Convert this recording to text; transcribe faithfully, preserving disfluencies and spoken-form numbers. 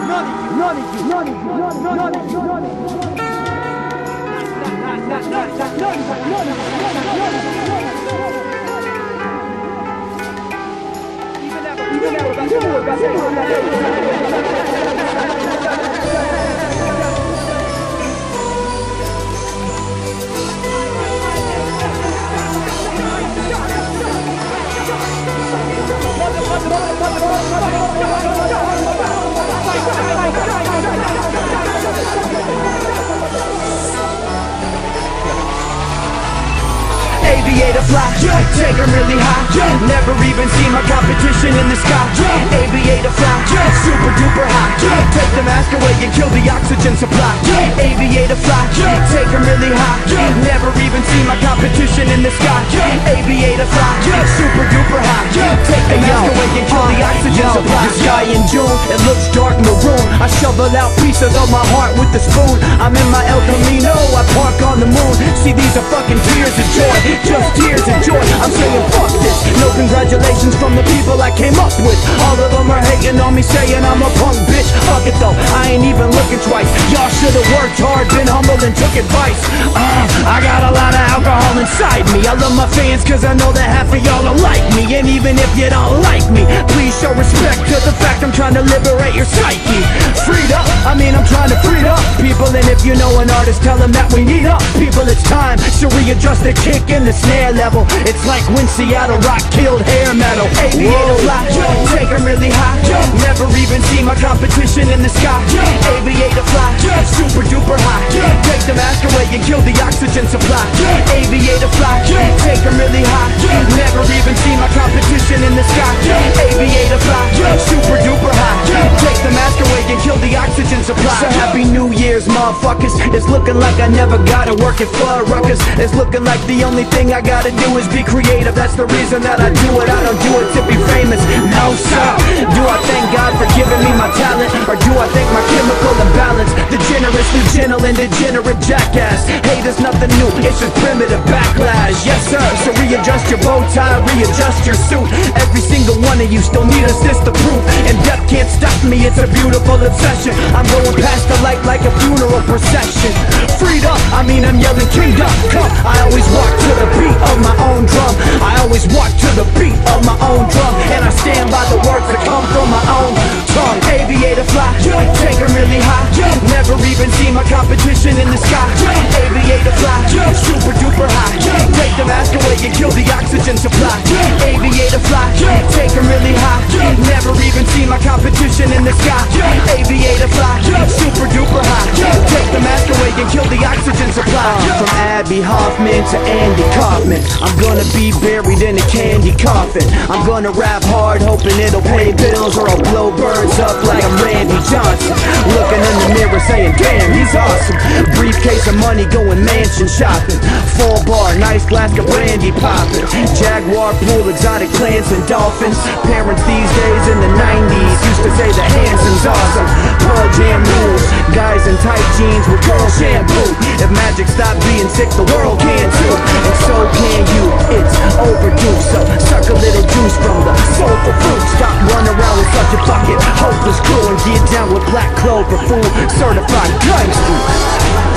none of you, none of you, none of you, none of you, none of you, none of you. Even that, even Aviator fly, yeah. Take 'em really high, yeah. Never even seen my competition in the sky, yeah. Aviator fly, yeah. Super duper high, yeah. Take the mask away and kill the oxygen supply, yeah. Aviator fly, yeah. Take 'em really high, yeah. Never even seen my competition in the sky, yeah. Aviator fly, yeah. Super duper high, yeah. Take the mask away and kill the oxygen yo, supply. The sky in June, it looks dark maroon. I shovel out pieces of my heart with the spoon. I'm in my El Camino, I park on the moon. See, these are fucking tears of joy, just tears of joy. I'm saying fuck this. No congratulations from the people I came up with. All of them are hating on me, saying I'm a punk bitch. Fuck it though, I ain't even looking twice. Y'all should've worked hard, been humble and took advice. uh, I got a lot of alcohol inside me. I love my fans cause I know that half of y'all don't like me. And even if you don't like me, please show respect to the fact I'm trying to liberate your psyche. Freed up, I mean I'm trying to free up people. And if you know an artist, tell them that we need up people. It's time to readjust the kick and the snare level. It's like when Seattle rock killed hair metal. Aviator fly, take 'em really high. Never even see my competition in the sky. Aviator fly, super duper high. Take the mask away and kill the oxygen supply. Aviator fly, take 'em really high. Never even see my competition in the sky. Aviator fly, super duper high. Take the mask away and kill the oxygen supply. So happy New Year's, motherfuckers. It's looking like I never gotta work it for a ruckus. It's looking like the only thing I gotta do is be creative. That's the reason that I do it. I don't do it to be famous, no sir. Do I thank God for giving me my talent, or do I thank my chemical imbalance? The generously gentle and degenerate jackass. Hate is nothing new, it's just primitive backlash. Yes sir, so readjust your bow tie, readjust your suit. Every single one of you still need assist to proof. And death can't stop me, it's a beautiful obsession. I'm going past the light like a funeral procession. Freed up, I mean I'm yelling kingdom come. I always walk to the beat of my own drum. I always walk to the beat of my own drum. And I stand by the words that come from my own tongue. Aviator fly, take 'em really high. Never even see my competition in the sky. Aviator fly, super duper high. Take the mask away and kill the oxygen supply. Aviator fly, take 'em really high. Never even see my competition in the sky. Aviator fly, super duper high. Take the mask away and kill the oxygen supply. From Abby Hoffman to Andy Kaufman, I'm gonna be buried in a candy coffin. I'm gonna rap hard, hoping it'll pay bills, or I'll blow birds up like I'm Randy Johnson. Looking in the mirror saying, damn, he's awesome. Briefcase of money going mansion shopping. Full bar, nice glass of brandy popping. Jaguar pool, exotic plants and dolphins. Parents these days in the nineties used to say the Hanson's awesome. Pearl Jam rules, guys in tight jeans with girl shampoo. If magic stopped being sick, the world can too. And so can you, it's overdue. So suck a little juice from the soulful fruit. Stop running around with such a fucking hopeless crew, and get down with Black Clover, fool, certified gangster.